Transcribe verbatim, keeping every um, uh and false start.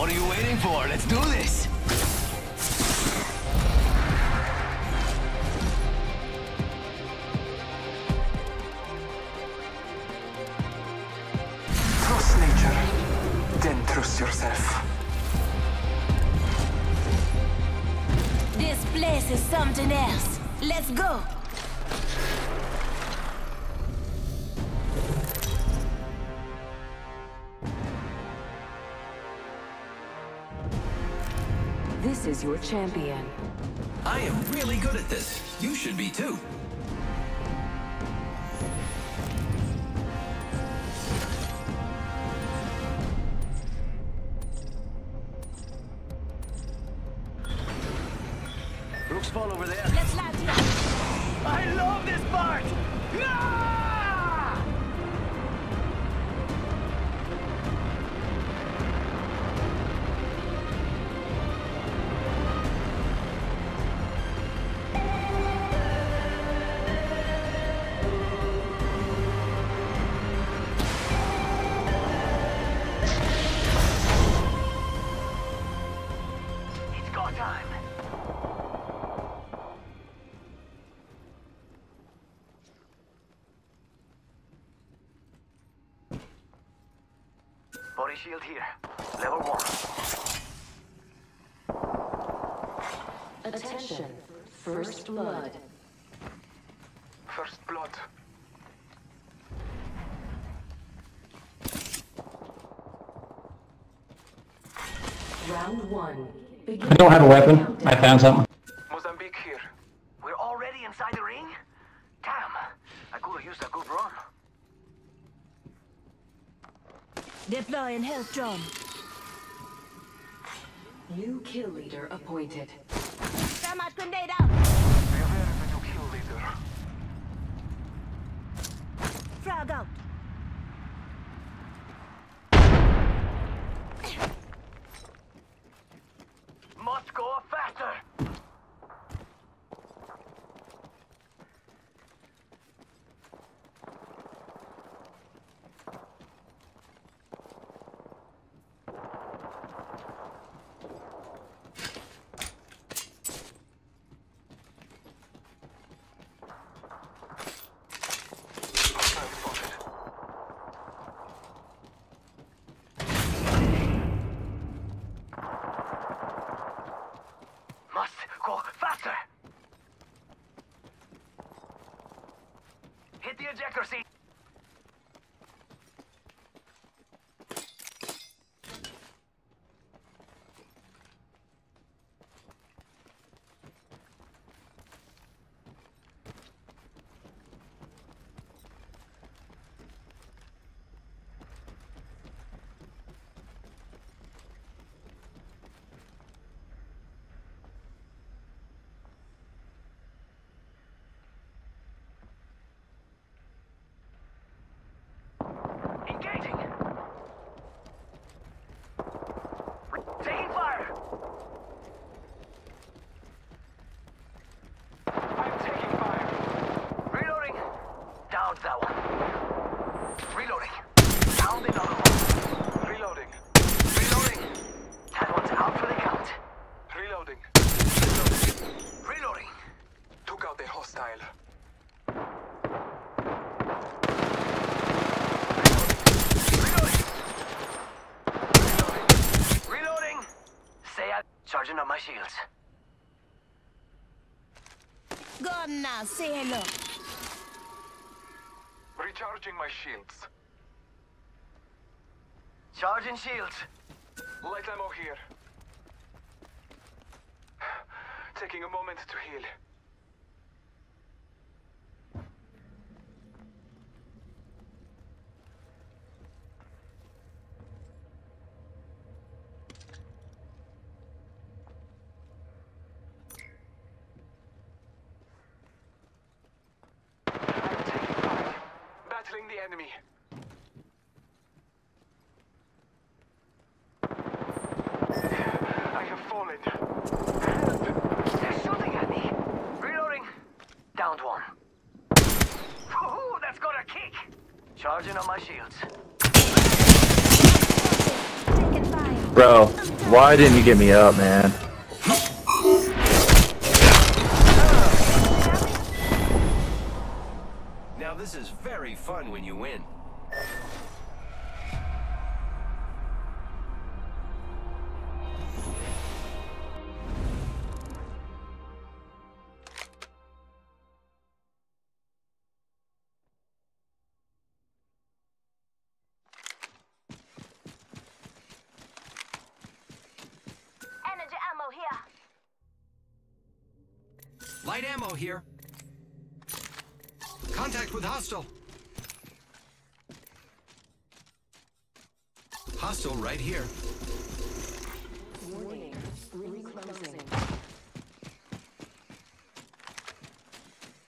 What are you waiting for? Let's do this! Trust nature, then trust yourself. This place is something else. Let's go! This is your champion. I am really good at this. You should be too. Brooks fall over there. Let's land here! I love this part! Ah! Time. Body shield here. Level one. Attention. First blood. First blood. Round one. Begin. I don't have a weapon. I found something. Mozambique here. We're already inside the ring? Damn. I could have used a good run. Deploying health drone. New kill leader appointed. Thermite grenade out! We have a new kill leader. Frag out! Must go faster! Must go faster! Hit the ejector seat! Engaging! Taking fire! I'm taking fire. Reloading! Downed that one. Reloading. Downed another one. Reloading. Reloading. That one's out for the count. Reloading. Reloading. Took out a hostile. Reloading! Stay out. Charging up my shields. Go on now, say hello. Recharging my shields. Charging shields. Light ammo here. Taking a moment to heal. I'm taking fire. Battling the enemy. I have fallen. Help! They're shooting at me. Reloading. Downed one. Woohoo! That's got a kick. Charging on my shields. Taking fire. Bro, why didn't you get me up, man? Now this is very fun when you win. Energy ammo here. Light ammo here. Contact with hostile. Hostile right here.